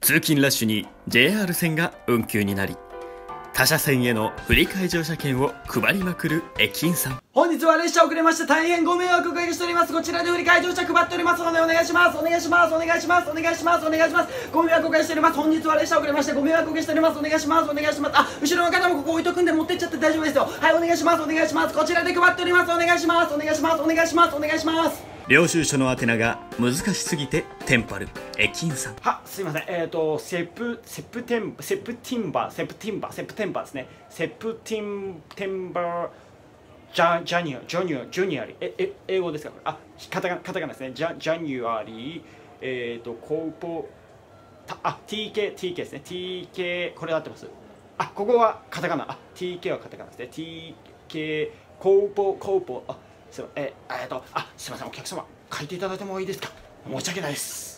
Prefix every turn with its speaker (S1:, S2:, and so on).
S1: 通勤ラッシュに JR 線が運休になり、他車線への振り替え乗車券を配りまくる駅員さん。
S2: 本日は列車遅れまして大変ご迷惑をおかけしております。こちらで振り替え乗車配っておりますのでお願いします。お願いします。お願いします。お願いします。お願いします。ご迷惑をおかけしております。本日は列車遅れましてご迷惑をおかけしております。お願いします。お願いします。あ、後ろの方もここ置いとくんで持ってっちゃって大丈夫ですよ。はい、お願いします。お願いします。こちらで配っております。お願いします。お願いします。お願いします。お願いします。
S1: 領収書の宛名が難しすぎてテンパる駅員さん。
S2: は、すいません。セプテンバーですね。セプテンバージャニュアリー。英語ですかこれ。あ、カタカナですね。ジャニュアリー。コーポ、TK ですね。TK、これ合ってます。あ、ここはカタカナ。あ、TK はカタカナですね。TK、コーポ、あ、すいません。すいません。お客様、書いていただいてもいいですか。申し訳ないです。